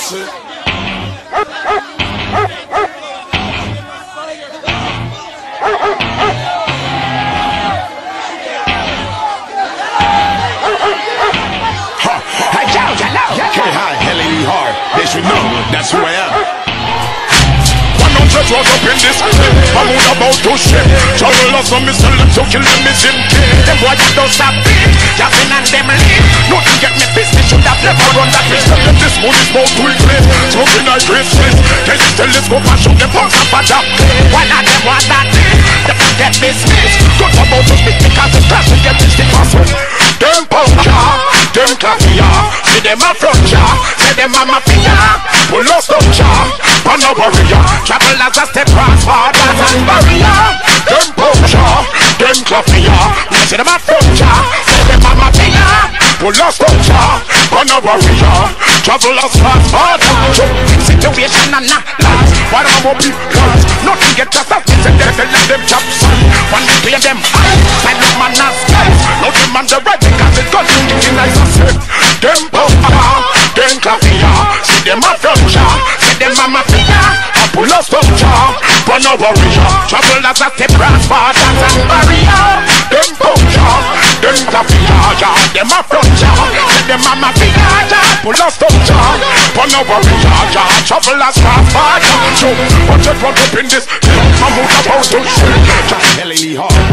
They should know that's who I am. 100 was up in this clip. I'm about to shit. Trouble us on me, sell them to kill them, is in kid. Them boy you don't stop beat. Japping and them lead. Nothing get me pissed. Should have never run that risk. Tell them this mood is more quickly. Smoking like Christmas. Can you telescope and show them punks up a job? One of them want that thing. They can get business. Good about to speak because it's trash and get this thing awesome. Them punk jar, them coffee jar. See them a front jar. Say them a mafia. Pull us up jar. Run a warrior. Travel as a step cross borders and barrier. Them punk jar, them coffee jar. See them a front jar. Say them a mafia. Pull us up jar. Run a warrior. Travel as cross borders. Situation and not lies. What am I be lost? Nothing get just as this and they let them chop sun. When they clear them eyes. Send them man as guys. No them on the right. Because it's got to be nice and safe. Them bumper, them coffee, see them a front jar, see them a mafia, a pull up some jar, but no warrior. Trouble as a step cross borders and barrier. Them bumper, them coffee, them a front jar, see them a mafia, pull up some jar, but no warrior. Trouble as cross borders. So, watch it run up in this. I'm out about to shit. Hell, hard.